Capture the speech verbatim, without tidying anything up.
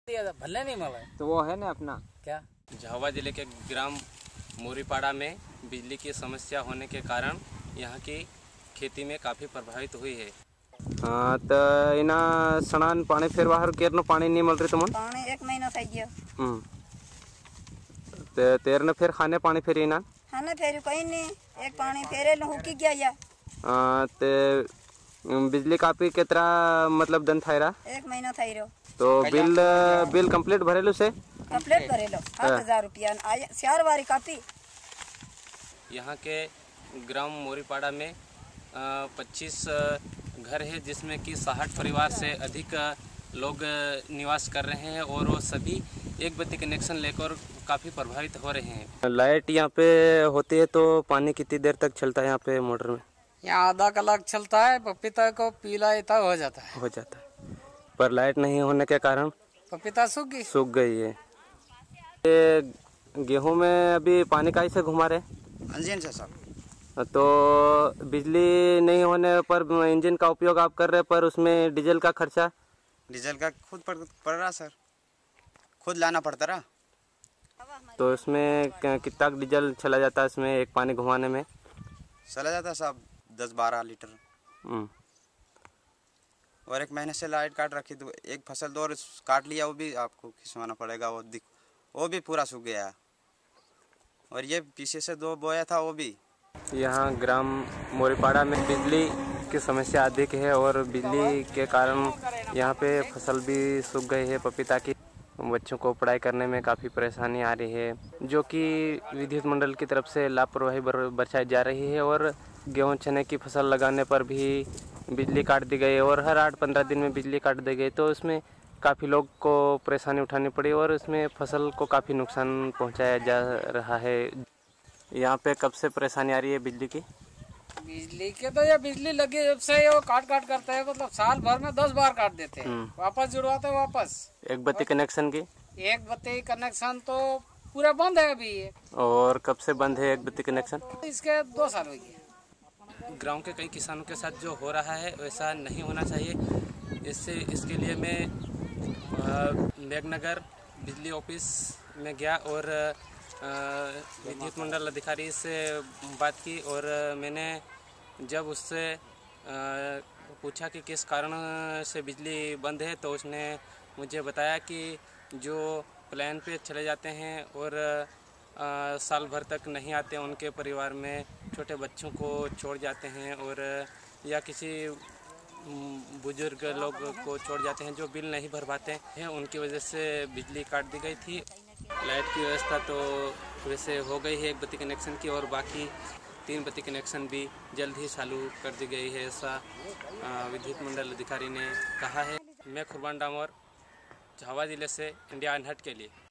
भले नहीं मिला तो वो है ना अपना क्या। झाबुआ जिले के ग्राम मोरीपाड़ा में बिजली की समस्या होने के कारण यहाँ की खेती में काफ़ी प्रभावित हुई है। हाँ तो इना सनान पानी फिर बाहर केरनो पानी नहीं मिल रही तुमन पानी एक महीना થઈ गया। हम्म ते तेरने फिर खाने पानी फिर इना खाने फिर कहीं नहीं एक पानी फेरे लो हुकी गया या हाँ ते बिजली काफी कितना मतलब दन था एक महीना થઈ રહ્યો तो बिल बिल कंप्लीट भरेलू से कंप्लीट भरेलो सात हजार रुपया चार बारी कापी। यहाँ के ग्राम मोरीपाड़ा में पच्चीस घर है जिसमें कि साठ परिवार से अधिक लोग निवास कर रहे हैं और वो सभी एक बत्ती कनेक्शन लेकर काफ़ी प्रभावित हो रहे हैं। लाइट यहाँ पे होती है तो पानी कितनी देर तक चलता है यहाँ पे मोटर में? यहाँ आधा कलाक चलता है, पपीता को पीला इतना हो जाता है हो जाता है पर लाइट नहीं होने के कारण पपीता सूख गई सूख गई है। ये गेहूं में अभी पानी का से घुमा रहे इंजन से सब तो बिजली नहीं होने पर इंजन का उपयोग आप कर रहे पर उसमें डीजल का खर्चा डीजल का खुद पड़, पड़ रहा सर, खुद लाना पड़ता रहा। तो इसमें कितना डीजल चला जाता है इसमें एक पानी घुमाने में? चला जाता सब दस बारह लीटर। और एक महीने से लाइट काट रखी तो एक फसल दो काट लिया वो भी आपको खिंचवाना पड़ेगा, वो दिख वो भी पूरा सूख गया। और ये पीछे से दो बोया था वो भी। यहाँ ग्राम मोरीपाड़ा में बिजली की समस्या अधिक है और बिजली के कारण यहाँ पे फसल भी सूख गई है पपीता की। बच्चों को पढ़ाई करने में काफ़ी परेशानी आ रही है जो कि विद्युत मंडल की तरफ से लापरवाही बरसाई जा रही है और गेहूं चने की फसल लगाने पर भी बिजली काट दी गई और हर आठ पंद्रह दिन में बिजली काट दी गई तो उसमें काफ़ी लोग को परेशानी उठानी पड़ी और इसमें फसल को काफ़ी नुकसान पहुंचाया जा रहा है। यहाँ पे कब से परेशानी आ रही है बिजली की? बिजली के तो ये बिजली लगी जब से वो काट काट करते हैं, मतलब साल भर में दस बार काट देते हैं, वापस जुड़वाते हैं वापस। एक बत्ती कनेक्शन की एक बत्ती कनेक्शन तो पूरा बंद है अभी। और कब से बंद है एक बत्ती कनेक्शन? इसके दो साल हो गए। गांव के कई किसानों के साथ जो हो रहा है वैसा नहीं होना चाहिए। इससे इसके लिए मैं मेघनगर बिजली ऑफिस में गया और विद्युत मंडल अधिकारी से बात की और मैंने जब उससे पूछा कि किस कारण से बिजली बंद है तो उसने मुझे बताया कि जो प्लान पे चले जाते हैं और आ, साल भर तक नहीं आते, उनके परिवार में छोटे बच्चों को छोड़ जाते हैं और या किसी बुजुर्ग लोग को छोड़ जाते हैं जो बिल नहीं भर पाते हैं, उनकी वजह से बिजली काट दी गई थी। लाइट की व्यवस्था तो वैसे हो गई है एक बत्ती कनेक्शन की और बाकी तीन बत्ती कनेक्शन भी जल्द ही चालू कर दी गई है, ऐसा विद्युत मंडल अधिकारी ने कहा है। मैं कुर्बान डामोर झाबुआ जिले से इंडिया अनहट के लिए।